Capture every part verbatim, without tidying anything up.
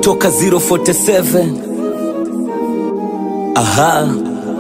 kutoka zero forty seven. Aha.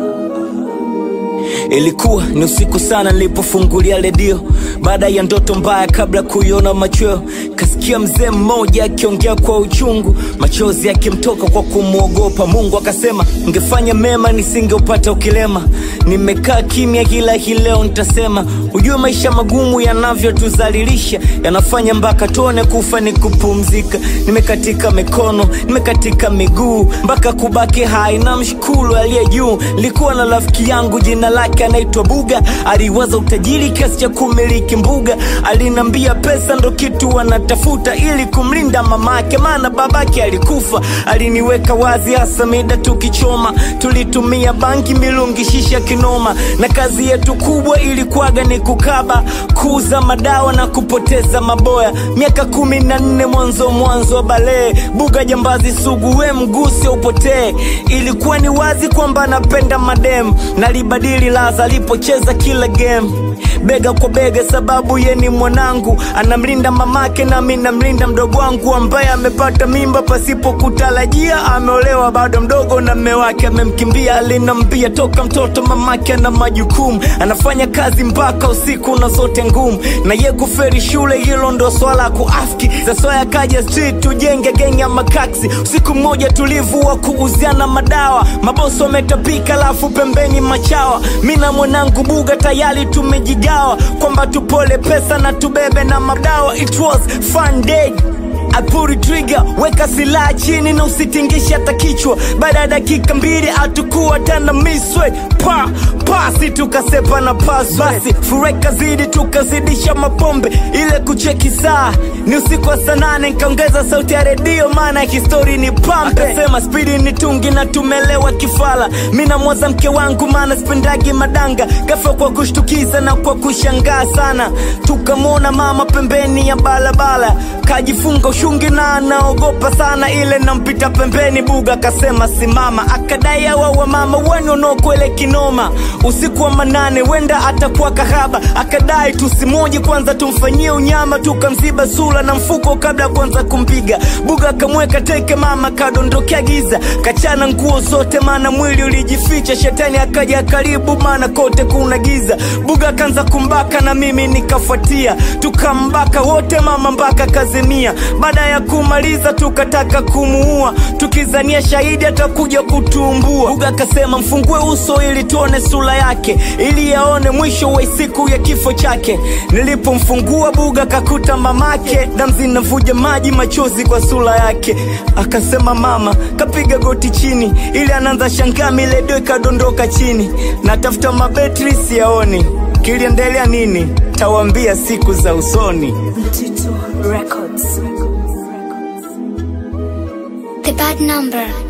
Ilikuwa ni usiku sana nilipofungulia redio, baada ya ndoto mbaya kabla kuiona machweo. Kasikia mzee mmoja akiongea kwa uchungu, machozi yakimtoka kwa kumuogopa Mungu. Akasema ungefanya mema nisingeupata ukilema. Nimekaa kimya kila hii leo nitasema, ujue maisha magumu yanavyotuzalilisha, yanafanya mpaka tuone kufa ni kupumzika. Nimekatika mikono, nimekatika miguu, mpaka kubaki hai na mshukuru aliye juu. Nilikuwa na rafiki yangu jina lake anaitwa Buga, aliwaza utajiri kiasi cha kumiliki mbuga. Alinambia pesa ndo kitu wanatafuta ili kumlinda mamake, maana babake alikufa. Aliniweka wazi hasa mida tukichoma, tulitumia bangi milungi shisha kinoma. Na kazi yetu kubwa ilikuwaga ni kukaba, kuuza madawa na kupoteza maboya. Miaka kumi na nne mwanzo mwanzo wa bale, Buga jambazi sugu we mguse upotee. Ilikuwa ni wazi kwamba napenda madem, nalibadili laza alipocheza kila game. Bega kwa bega sababu ye ni mwanangu, anamlinda mamake na mimi namlinda mdogo wangu ambaye amepata mimba pasipo kutarajia. Ameolewa bado mdogo na mume wake amemkimbia. Alinambia toka mtoto mamake na majukumu, anafanya kazi mpaka usiku na zote ngumu. Na ye kuferi shule hilo ndo swala kuafiki. Sasa yakaja street tujenge genge ya makaksi. Usiku mmoja tulivu wa kuuziana madawa, maboso wametapika lafu pembeni machawa. Mimi na mwanangu Buga tayari tumejigawa kwamba tupole pesa na tubebe na madawa. It was fun day. I pull trigger, weka silaha chini na usitingishe hata kichwa. Baada ya dakika mbili atakuwa tena miswe. Pa, pasi tukasepa na pass. Basi, fureka zidi tukazidisha mapombe. Ile kucheki saa, ni usiku wa saa nane nikaongeza sauti ya redio maana history ni pampe. Akasema speedi ni tungi na tumelewa kifala. Mina mwaza mke wangu maana spendagi madanga. Gafa kwa kushtukiza na kwa kushangaa sana. Tukamona mama pembeni ya balabala, kajifunga ushungi na anaogopa sana. Ile nampita pembeni Buga kasema simama. Akadai hawa wa mama wenu no kwele kinoma. Usiku wa manane wenda atakuwa kahaba. Akadai tusimoji kwanza tumfanyie unyama. Tukamziba sura na mfuko kabla kwanza kumpiga. Buga kamweka teke mama kadondokea giza. Kachana nguo zote maana mwili ulijificha. Shetani akaja karibu maana kote kuna giza. Buga kanza kumbaka na mimi nikafuatia. Tukambaka wote mama mpaka kazimia. Baada ya kumaliza tukataka kumuua, tukizania shahidi atakuja kutumbua. Buga kasema mfungue uso ili tuone sura yake, ili yaone mwisho wa siku ya kifo chake. Nilipomfungua Buga kakuta mamake, damu zinavuja maji machozi kwa sura yake. Akasema mama, kapiga goti chini, ili anaanza shangaa miledo ikadondoka chini. Natafuta mabetri siyaoni, kiliendelea nini tawambia siku za usoni. Records. The bad number.